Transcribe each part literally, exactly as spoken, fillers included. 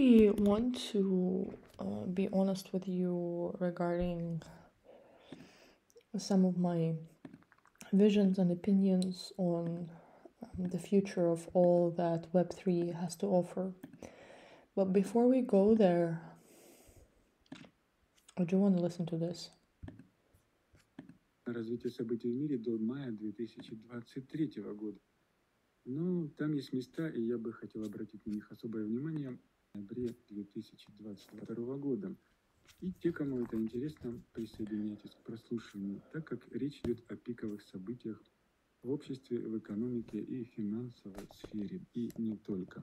really want to uh, be honest with you regarding some of my visions and opinions on um, the future of all that Web three has to offer. But before we go there, I do want to listen to this. Развитие событий в мире до мая две тысячи двадцать третьего года. Но там есть места, и я бы хотел обратить на них особое внимание в ноябре две тысячи двадцать второго года. И те, кому это интересно, присоединяйтесь к прослушиванию, так как речь идет о пиковых событиях в обществе, в экономике и финансовой сфере, и не только.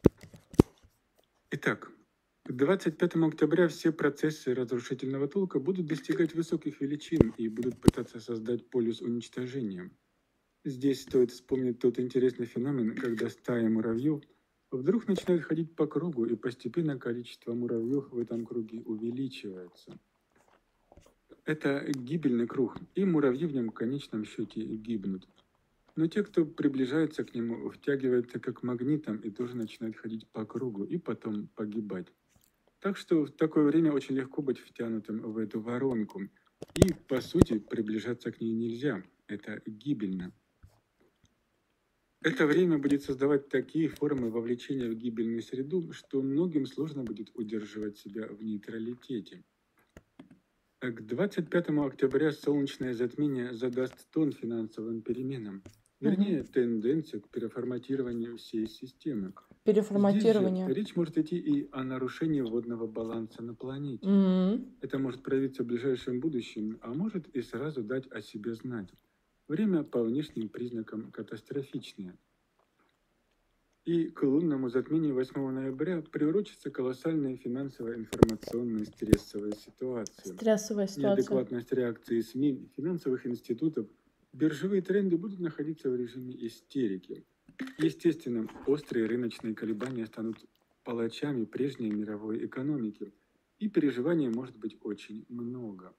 Итак, к двадцать пятому октября все процессы разрушительного толка будут достигать высоких величин и будут пытаться создать полюс уничтожения. Здесь стоит вспомнить тот интересный феномен, когда стая муравьев вдруг начинает ходить по кругу, и постепенно количество муравьев в этом круге увеличивается. Это гибельный круг, и муравьи в нем в конечном счете гибнут. Но те, кто приближается к нему, втягиваются как магнитом и тоже начинают ходить по кругу и потом погибать. Так что в такое время очень легко быть втянутым в эту воронку. И, по сути, приближаться к ней нельзя. Это гибельно. Это время будет создавать такие формы вовлечения в гибельную среду, что многим сложно будет удерживать себя в нейтралитете. К двадцать пятому октября солнечное затмение задаст тон финансовым переменам. Вернее, Мгм. тенденцию к переформатированию всей системы. Переформатирование. Здесь же речь может идти и о нарушении водного баланса на планете. Мгм. Это может проявиться в ближайшем будущем, а может и сразу дать о себе знать. Время по внешним признакам катастрофичное. И к лунному затмению восьмого ноября приурочится колоссальная финансовая информационная стрессовая ситуация. Стрессовая ситуация. Неадекватность реакции СМИ, финансовых институтов, биржевые тренды будут находиться в режиме истерики. Естественно, острые рыночные колебания станут палачами прежней мировой экономики, и переживаний может быть очень много.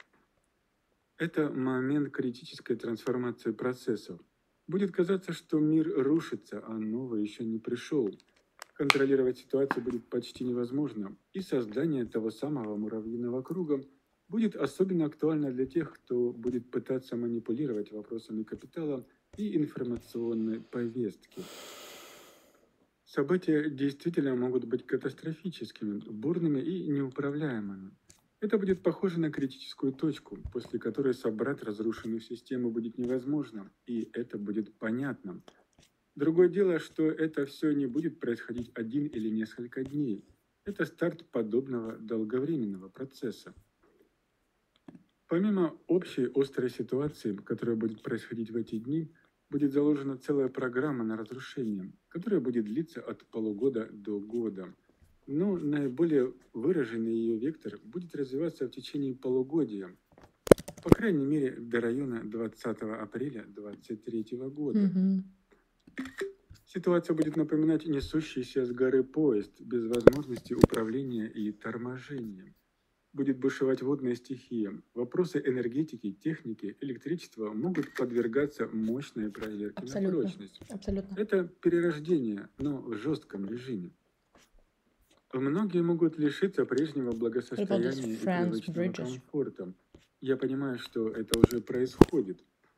Это момент критической трансформации процессов. Будет казаться, что мир рушится, а новый еще не пришел. Контролировать ситуацию будет почти невозможно, и создание того самого муравьиного круга будет особенно актуально для тех, кто будет пытаться манипулировать вопросами капитала и информационной повестки. События действительно могут быть катастрофическими, бурными и неуправляемыми. Это будет похоже на критическую точку, после которой собрать разрушенную систему будет невозможно, и это будет понятно. Другое дело, что это все не будет происходить один или несколько дней. Это старт подобного долговременного процесса. Помимо общей острой ситуации, которая будет происходить в эти дни, будет заложена целая программа на разрушение, которая будет длиться от полугода до года. Но наиболее выраженный ее вектор будет развиваться в течение полугодия, по крайней мере, до района двадцатого апреля две тысячи двадцать третьего года. Мгм. Ситуация будет напоминать несущийся с горы поезд без возможности управления и торможения. Будет бушевать водная стихия. Вопросы энергетики, техники, электричества могут подвергаться мощной проверке на Абсолютно. прочность. Абсолютно. Это перерождение, но в жестком режиме. Многие могут лишиться прежнего благосостояния и France привычного bridges. комфорта. Я понимаю, что это уже происходит.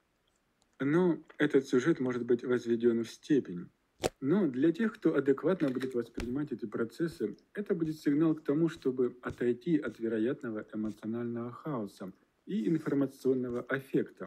Но этот сюжет может быть возведен в степень. Но для тех, кто адекватно будет воспринимать эти процессы, это будет сигнал к тому, чтобы отойти от вероятного эмоционального хаоса и информационного аффекта.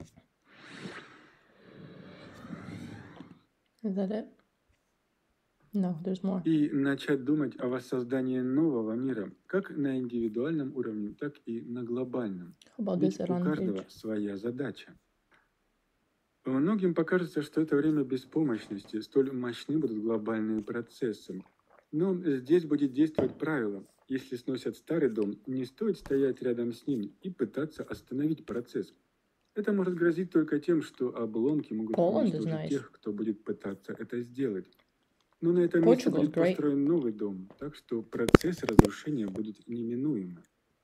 Is that it? No, there's more. И начать думать о воссоздании нового мира, как на индивидуальном уровне, так и на глобальном. How about Ведь this у Iran каждого bridge? своя задача. Многим покажется, что это время беспомощности, столь мощны будут глобальные процессы. Но здесь будет действовать правило. Если сносят старый дом, не стоит стоять рядом с ним и пытаться остановить процесс. Это может грозить только тем, что обломки могут Poland is уничтожить nice. тех, кто будет пытаться это сделать. Но на этом месте Portugal is будет great. построен новый дом, так что процесс разрушения будет неминуемым.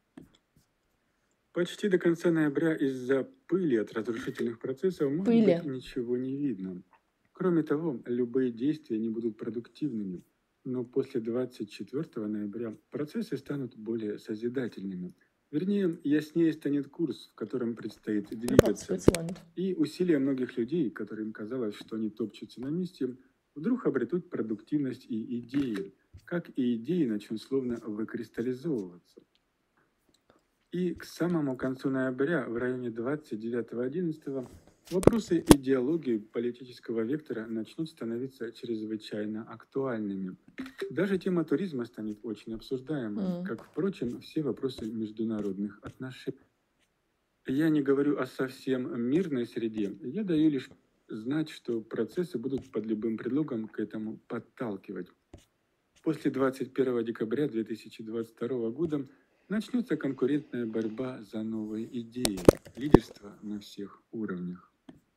Почти до конца ноября из-за пыли от разрушительных процессов может Пыли. быть ничего не видно. Кроме того, любые действия не будут продуктивными. Но после двадцать четвёртого ноября процессы станут более созидательными. Вернее, яснее станет курс, в котором предстоит What about двигаться. Switzerland? И усилия многих людей, которым казалось, что они топчутся на месте, вдруг обретут продуктивность и идеи, как и идеи начнут словно выкристаллизовываться. И к самому концу ноября, в районе двадцать девятого одиннадцатого, вопросы идеологии политического вектора начнут становиться чрезвычайно актуальными. Даже тема туризма станет очень обсуждаемой, Mm. как, впрочем, все вопросы международных отношений. Я не говорю о совсем мирной среде, я даю лишь знать, что процессы будут под любым предлогом к этому подталкивать. После двадцать первого декабря две тысячи двадцать второго года начнется конкурентная борьба за новые идеи, лидерство на всех уровнях.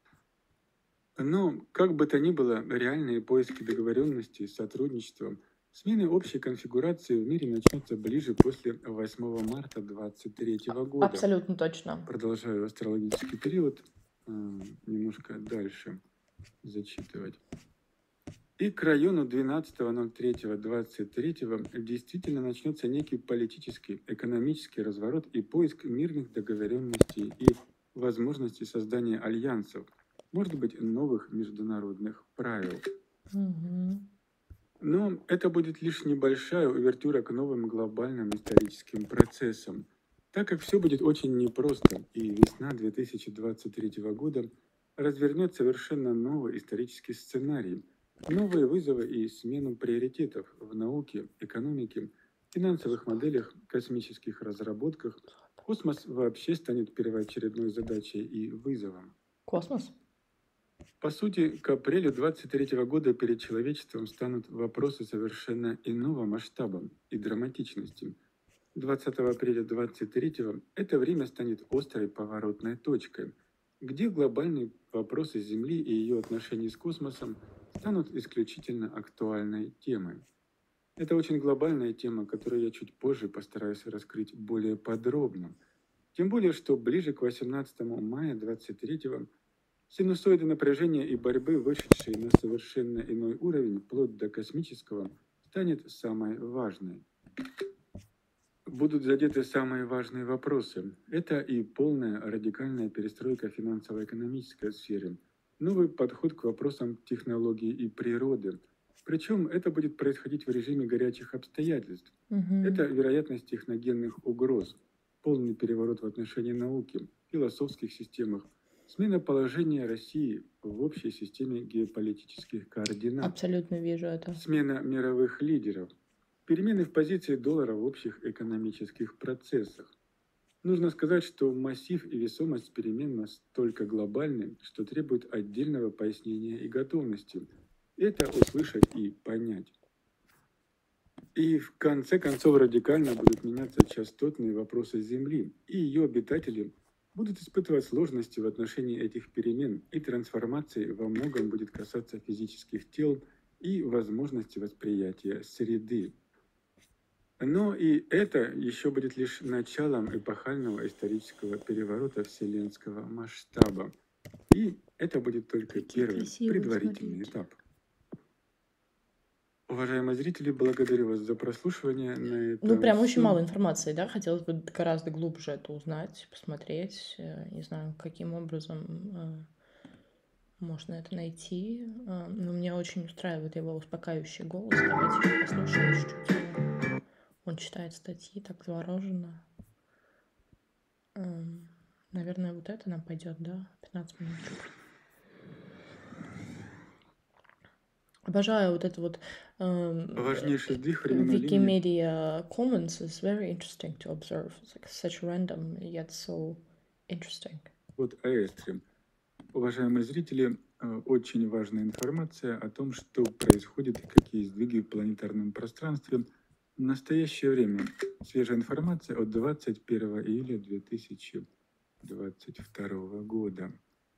Но, как бы то ни было, реальные поиски договоренности, сотрудничества, смены общей конфигурации в мире начнутся ближе после восьмого марта двадцать третьего года. Абсолютно точно. Продолжаю астрологический период, э, немножко дальше зачитывать. И к району двенадцатого ноль третьего двадцать третьего действительно начнется некий политический, экономический разворот и поиск мирных договоренностей и возможности создания альянсов, может быть, новых международных правил. Мгм. Но это будет лишь небольшая увертюра к новым глобальным историческим процессам, так как все будет очень непросто, и весна две тысячи двадцать третьего года развернет совершенно новый исторический сценарий, новые вызовы и смену приоритетов в науке, экономике, финансовых моделях, космических разработках. Космос вообще станет первоочередной задачей и вызовом. Космос? По сути, к апрелю двадцать третьего года перед человечеством станут вопросы совершенно иного масштаба и драматичности. двадцатого апреля двадцать третьего это время станет острой поворотной точкой, где глобальные вопросы Земли и ее отношений с космосом станут исключительно актуальной темой. Это очень глобальная тема, которую я чуть позже постараюсь раскрыть более подробно. Тем более, что ближе к восемнадцатому мая двадцать третьего синусоиды напряжения и борьбы, вышедшие на совершенно иной уровень, вплоть до космического, станет самой важной. Будут задеты самые важные вопросы. Это и полная радикальная перестройка финансово-экономической сферы, новый подход к вопросам технологий и природы. Причем это будет происходить в режиме горячих обстоятельств. Мгм. Это вероятность техногенных угроз, полный переворот в отношении науки, философских системах, смена положения России в общей системе геополитических координат, Абсолютно вижу это. смена мировых лидеров, перемены в позиции доллара в общих экономических процессах. Нужно сказать, что массив и весомость перемен настолько глобальны, что требует отдельного пояснения и готовности это услышать и понять. И в конце концов радикально будут меняться частотные вопросы Земли, и ее обитатели будут испытывать сложности в отношении этих перемен, и трансформации во многом будет касаться физических тел и возможности восприятия среды. Но и это еще будет лишь началом эпохального исторического переворота вселенского масштаба. И это будет только Какие первый красивые, предварительный смотрите. этап. Уважаемые зрители, благодарю вас за прослушивание на этом. Ну, прям очень всё. мало информации, да? Хотелось бы гораздо глубже это узнать, посмотреть. э, Не знаю, каким образом э, можно это найти. Э, Но меня очень устраивает его успокаивающий голос. Давайте еще послушаем чуть-чуть его. Он читает статьи так завороженно. Эм, Наверное, вот это нам пойдет, да? пятнадцать минут. Обожаю вот это вот эм, Важнейший сдвиг временной линии. Wikimedia comments is very interesting to observe. It's like such random, yet so interesting. Вот Аэстри. Уважаемые зрители, э, очень важная информация о том, что происходит и какие сдвиги в планетарном пространстве в настоящее время. Свежая информация от двадцать первого июля две тысячи двадцать второго года.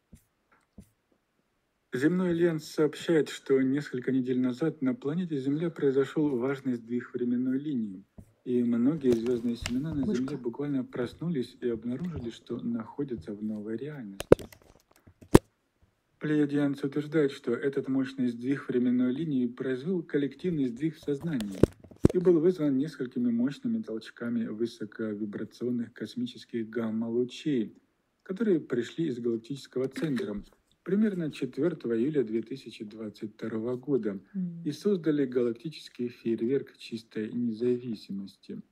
Земной альянс сообщает, что несколько недель назад на планете Земля произошел важный сдвиг временной линии, и многие звездные семена на Мышка. Земле буквально проснулись и обнаружили, что находятся в новой реальности. Плеядианцы утверждают, что этот мощный сдвиг временной линии произвел коллективный сдвиг в сознании и был вызван несколькими мощными толчками высоковибрационных космических гамма-лучей, которые пришли из галактического центра примерно четвёртого июля две тысячи двадцать второго года Mm. и создали галактический фейерверк чистой независимости.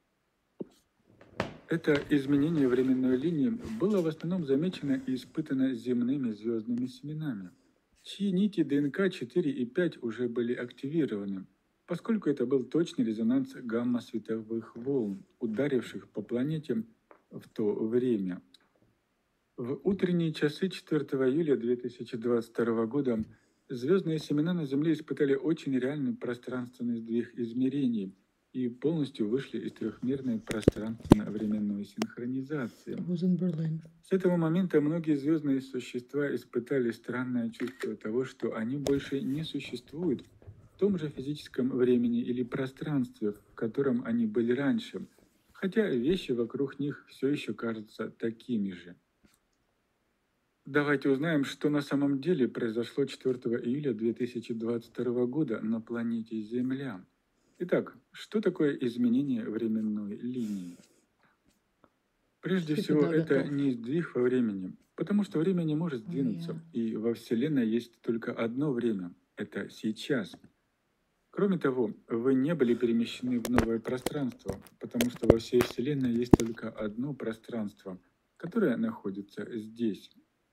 Это изменение временной линии было в основном замечено и испытано земными звездными семенами, чьи нити ДНК четыре и пять уже были активированы, поскольку это был точный резонанс гамма-световых волн, ударивших по планете в то время. В утренние часы четвёртого июля две тысячи двадцать второго года звездные семена на Земле испытали очень реальный пространственный сдвиг измерений и полностью вышли из трехмерной пространственно-временной синхронизации. I was in Berlin. С этого момента многие звездные существа испытали странное чувство того, что они больше не существуют в том же физическом времени или пространстве, в котором они были раньше, хотя вещи вокруг них все еще кажутся такими же. Давайте узнаем, что на самом деле произошло четвёртого июля две тысячи двадцать второго года на планете Земля. Итак, что такое изменение временной линии? Прежде Скипи всего, это готов. не сдвиг во времени, потому что время не может сдвинуться, Yeah. и во Вселенной есть только одно время – это сейчас. Кроме того, вы не были перемещены в новое пространство, потому что во всей Вселенной есть только одно пространство, которое находится здесь.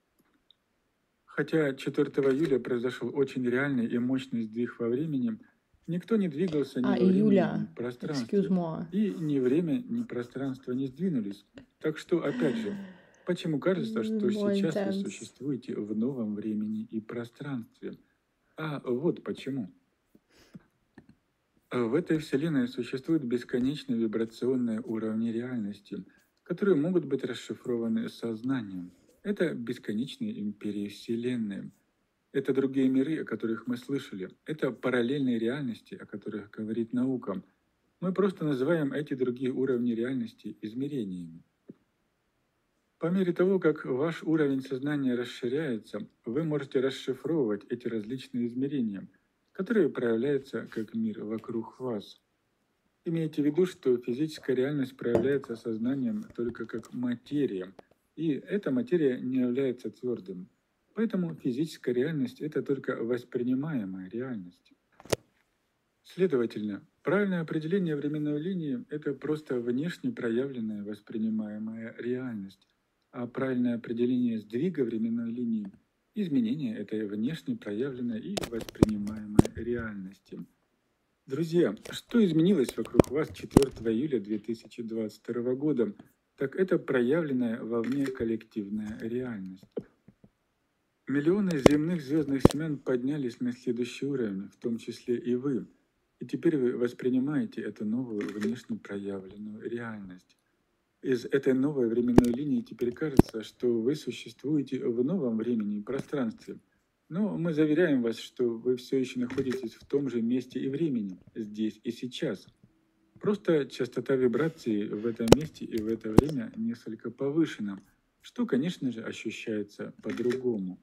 Хотя четвёртого июля произошел очень реальный и мощный сдвиг во времени, никто не двигался ни А, во времени, ни июля. в пространстве. Excuse me. И ни время, ни пространство не сдвинулись. Так что, опять же, почему кажется, что More сейчас вы intense. существуете в новом времени и пространстве? А вот почему. В этой Вселенной существуют бесконечные вибрационные уровни реальности, которые могут быть расшифрованы сознанием. Это бесконечные империи Вселенной. Это другие миры, о которых мы слышали. Это параллельные реальности, о которых говорит наука. Мы просто называем эти другие уровни реальности измерениями. По мере того, как ваш уровень сознания расширяется, вы можете расшифровывать эти различные измерения, которые проявляются как мир вокруг вас. Имейте в виду, что физическая реальность проявляется сознанием только как материя, и эта материя не является твердым. Поэтому физическая реальность – это только воспринимаемая реальность. Следовательно, правильное определение временной линии – это просто внешне проявленная воспринимаемая реальность, а правильное определение сдвига временной линии – изменение этой внешне проявленной и воспринимаемой реальности. Друзья, что изменилось вокруг вас четвёртого июля две тысячи двадцать второго года? Так это проявленная вовне коллективная реальность. Миллионы земных звездных семян поднялись на следующий уровень, в том числе и вы. И теперь вы воспринимаете эту новую внешне проявленную реальность. Из этой новой временной линии теперь кажется, что вы существуете в новом времени и пространстве. Но мы заверяем вас, что вы все еще находитесь в том же месте и времени, здесь и сейчас. Просто частота вибрации в этом месте и в это время несколько повышена, что, конечно же, ощущается по-другому.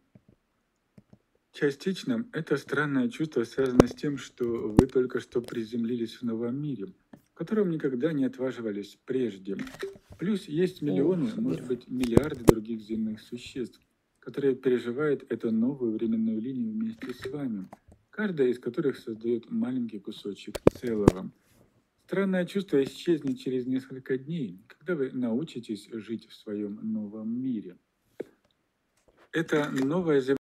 Частично это странное чувство связано с тем, что вы только что приземлились в новом мире, в котором никогда не отваживались прежде. Плюс есть миллионы, О, может быть, миллиарды других земных существ, которые переживают эту новую временную линию вместе с вами, каждая из которых создает маленький кусочек целого. Странное чувство исчезнет через несколько дней, когда вы научитесь жить в своем новом мире. Это новая земля.